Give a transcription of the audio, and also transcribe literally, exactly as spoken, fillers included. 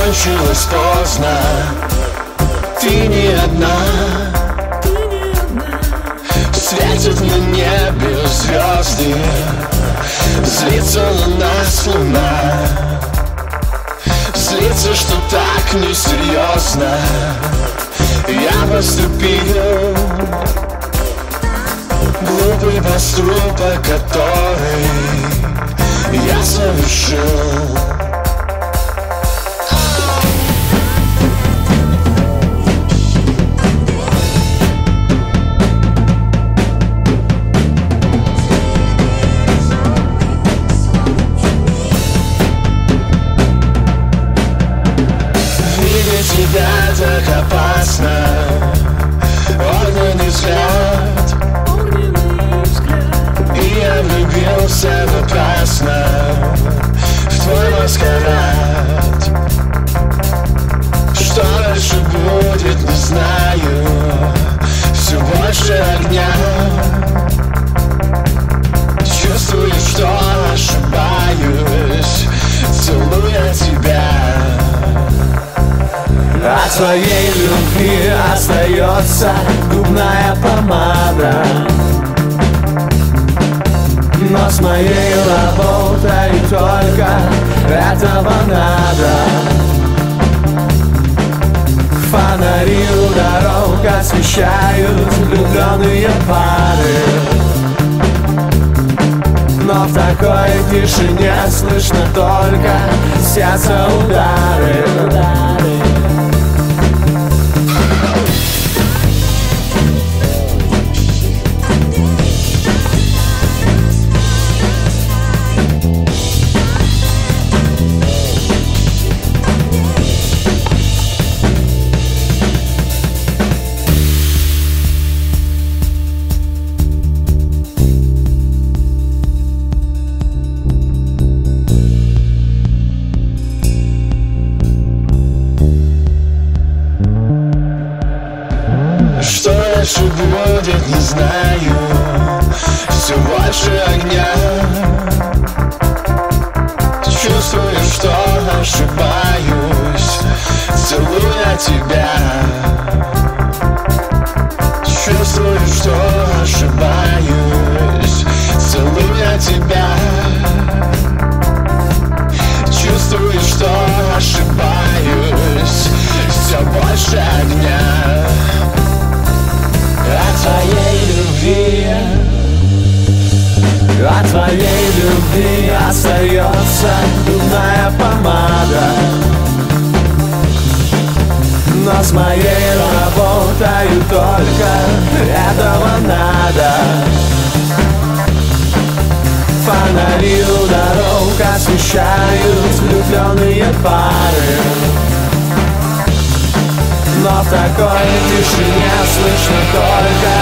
закончилось поздно. Ты не одна. Светят на небе звезды, злится на нас луна. Злится, что так несерьезно я поступил. Глупый поступок, который я совершил. Видеть тебя так опасно. Огненный взгляд, и я влюбился напрасно в твой маскарад. Что дальше будет, не знаю. Все больше огня. Чувствую, что ошибаюсь, целуя тебя. От твоей любви остается губная помада, но с моей работой только этого надо. Фонари у дорог освещают влюбленные пары, но в такой тишине слышно только сердце удары. Что дальше будет, не знаю. Все больше огня. Чувствую, что ошибаюсь, целуя тебя. Чувствую, что ошибаюсь, целуя тебя. Чувствую, что ошибаюсь, все больше огня. От твоей любви, от твоей любви остается губная помада, но с моей работой только этого надо. Фонари у дорог освещают влюбленные пары, но в такой тишине слышно только